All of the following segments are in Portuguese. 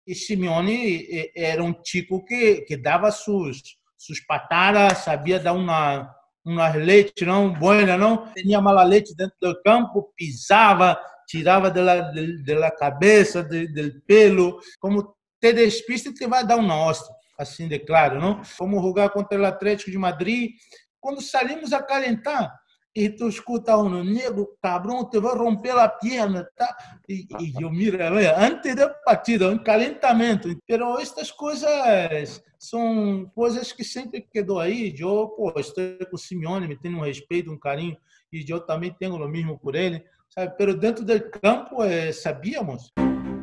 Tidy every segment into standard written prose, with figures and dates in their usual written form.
e Simeone era um tipo que dava suas patadas, sabia dar umas leite, não, buena, não, tinha mala leite dentro do campo, pisava, tirava da cabeça, do pelo, como te despista e te vai dar uma ostra, assim de claro, não? Como jogar contra o Atlético de Madrid, quando saímos a calentar, e tu escuta um nego, cabrão, te vai romper a perna, tá? E eu miro, antes da partida, um calentamento. Pero estas coisas são coisas que sempre quedou aí. Eu, pô, estou com o Simeone, me tenho um respeito, um carinho, e eu também tenho o mesmo por ele, sabe? Pero dentro do campo, sabíamos.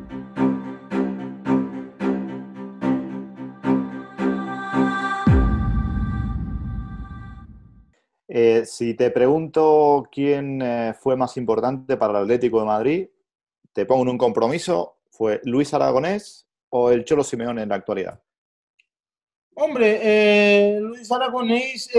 Si te pregunto quién fue más importante para el Atlético de Madrid, te pongo en un compromiso, ¿fue Luis Aragonés o el Cholo Simeone en la actualidad? Hombre, Luis Aragonés,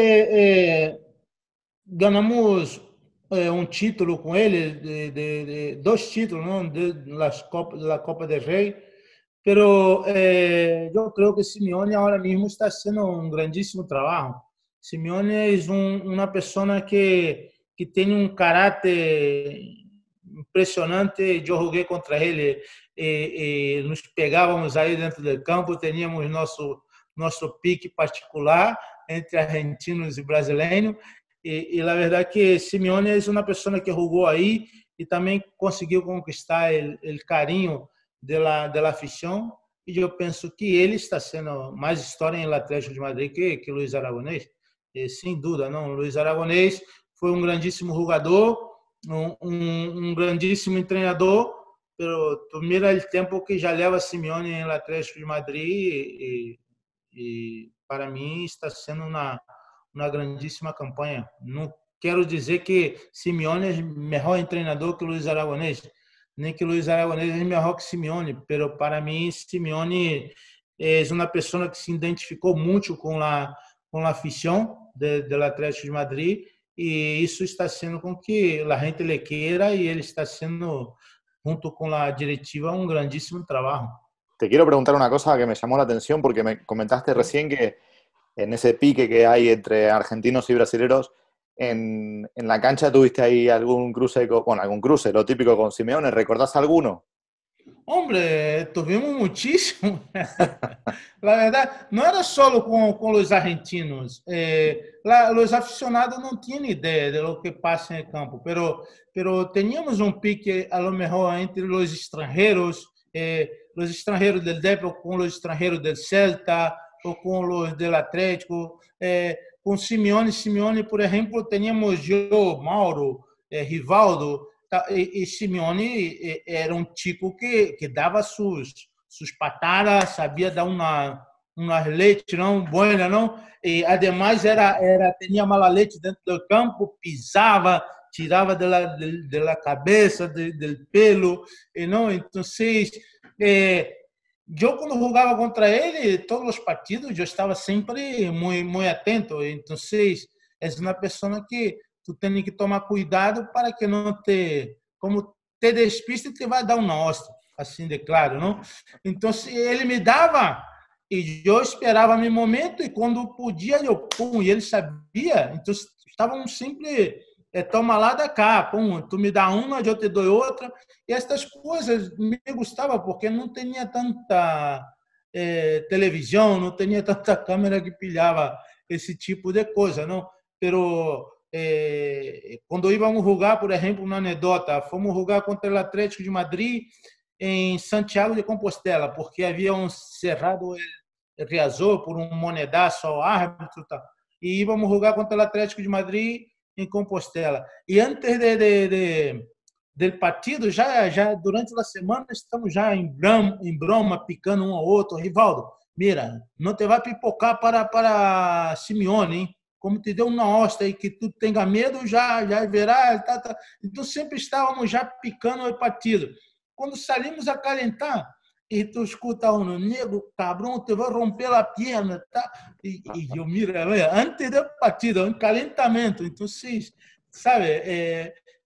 ganhamos um título com ele, dois títulos, não? Da Copa del Rei, pero eu creio que Simeone agora mesmo está sendo um grandíssimo trabalho. Simeone é uma pessoa que tem um caráter impressionante. Eu joguei contra ele e nos pegávamos aí dentro do campo, teníamos nosso pique particular entre argentinos e brasileiros. E a verdade é que Simeone é uma pessoa que jogou aí e também conseguiu conquistar o carinho da afição. E eu penso que ele está sendo mais história em Atlético de Madrid que Luiz Aragonés. Sem dúvida, não. Luiz Aragonés foi um grandíssimo jogador, um grandíssimo treinador, pero tu mira o tempo que já leva Simeone em Atlético de Madrid e para mim está sendo uma grandíssima campanha. Não quero dizer que Simeone é melhor treinador que Luiz Aragonés, nem que Luiz Aragonés é melhor que Simeone, pero para mim Simeone é uma pessoa que se identificou muito com a afição do Atlético de Madrid e isso está sendo com que a gente le queira e ele está sendo, junto com a diretiva, um grandíssimo trabalho. Te quiero preguntar una cosa que me llamó la atención porque me comentaste recién que en ese pique que hay entre argentinos y brasileños, en la cancha tuviste ahí algún cruce, algún cruce, lo típico con Simeone, ¿recordás alguno? Hombre, tuvimos muitíssimo. Na verdade, não era só com os argentinos. Os aficionados não tinham ideia de lo que passa em campo, pero teníamos um pique, a lo mejor, entre os estrangeiros, os estrangeiros del Depor com os estrangeiros del Celta, ou com os del Atlético. Com Simeone, por exemplo, teníamos eu, Mauro, Rivaldo, e Simeone era um tipo que dava suas patadas, sabia dar umas leite, não, buena, não, e ademais tinha mala leite dentro do campo, pisava, tirava da cabeça, do pelo, e não, então, eu quando jogava contra ele, todos os partidos, eu estava sempre muito atento, então, é uma pessoa que tu tem que tomar cuidado para que não como te despiste e te vai dar uma ostra, assim de claro, não? Então, se ele me dava e eu esperava meu momento e quando podia eu pum, e ele sabia, então estávamos sempre toma lá da cá, pum, tu me dá uma, eu te dou outra, e estas coisas me gostavam porque não tinha tanta televisão, não tinha tanta câmera que pilhava esse tipo de coisa, não? Pero quando íamos jogar, por exemplo, uma anedota, fomos jogar contra o Atlético de Madrid em Santiago de Compostela, porque haviam cerrado o Riazor por um monedaço ao árbitro, tá? E íamos jogar contra o Atlético de Madrid em Compostela. E antes do partido, já durante a semana, estamos já em broma, picando um ao outro. Rivaldo, mira, não te vai pipocar para Simeone, hein? Como te deu uma ostra e que tu tenha medo, já verá. Tá. Então, sempre estávamos já picando o partido. Quando saímos a calentar, e tu escuta nego, cabrão, te vai romper a perna, tá? E eu miro, antes da partida, um calentamento. Então, sabe,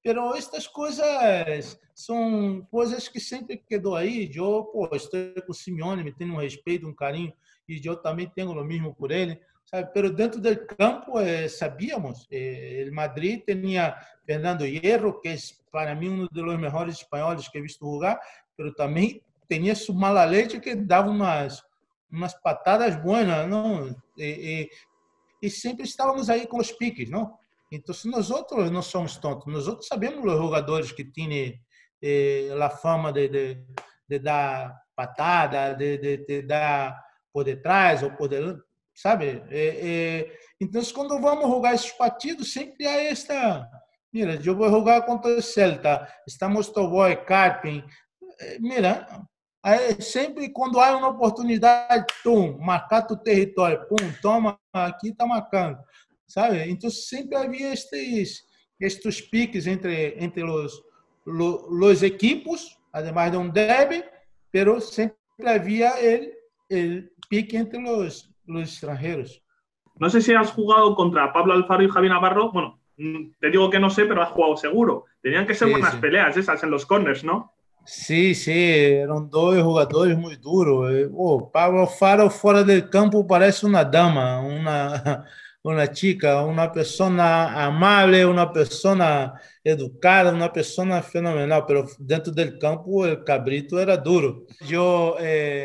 Pero estas coisas são coisas que sempre quedou aí. Eu, pô, estou com o Simeone, me tenho um respeito, um carinho, e eu também tenho o mesmo por ele, sabe? Pero dentro do campo, sabíamos, o Madrid tinha Fernando Hierro, que é para mim um dos melhores espanhóis que he visto jogar, pero também tinha su mala leite que dava umas patadas buenas, não? E sempre estávamos aí com os piques, não? Então, se nós outros não somos tontos, nós outros sabemos os jogadores que têm a fama de dar patada, de dar por detrás ou por delante, sabe? Então, quando vamos jogar esses partidos, sempre há esta... Mira, eu vou jogar contra o Celta, estamos Toboy, Carpin. Mira, aí, sempre quando há uma oportunidade, marcar teu território, toma, aqui está marcando, sabe? Então sempre havia estes piques entre os equipos, además de um derby, pero sempre havia el pique entre los extranjeros. No sé si has jugado contra Pablo Alfaro y Javi Navarro. Bueno, te digo que no sé, pero has jugado seguro. Tenían que ser buenas peleas esas en los corners, ¿no? Sim, sim, eram dois jogadores muito duros. O Pablo Alfaro fora do campo parece uma dama, uma chica, uma pessoa amável, uma pessoa educada, uma pessoa fenomenal, mas dentro do campo o cabrito era duro. Eu,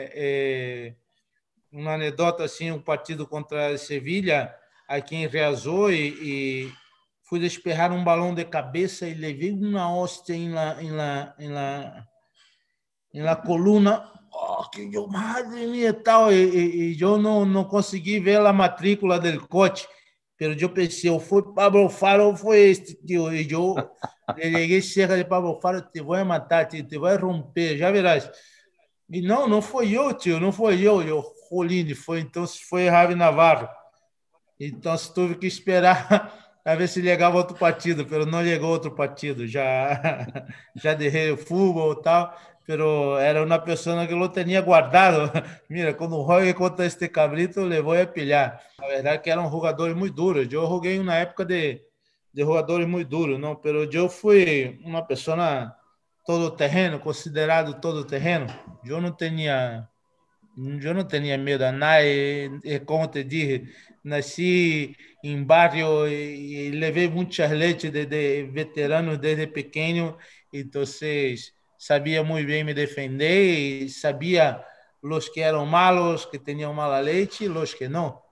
uma anedota assim, um partido contra a Sevilha, aqui em Riazor, e fui despejar um balão de cabeça e levei uma hóstia em la coluna, que eu, madre mía, tal, e eu não consegui ver a matrícula do coche, pero eu pensei, ou foi Pablo Alfaro ou foi este, tio, e eu cheguei cerca de Pablo Alfaro, te vou matar, tio, te vou romper, já verás. E não foi eu, tio, não foi eu Roline, foi Javi Navarro. Então, tive que esperar a ver se chegava outro partido, pero não chegou outro partido, já derrei o futebol e tal, pero era uma pessoa que eu tinha guardado. Mira, quando joguei contra este cabrito, levou a pilhar. A verdade é que eram jogadores muito duros. Eu joguei na época de jogadores muito duros, não, pero eu fui uma pessoa todo terreno, considerado todo terreno. Eu não tinha medo a nada, como te dije, nasci em barrio e levei muitas leites de veteranos desde pequeno, então sabia muito bem me defender e sabia os que eram malos, que tinham mala leite, e os que não.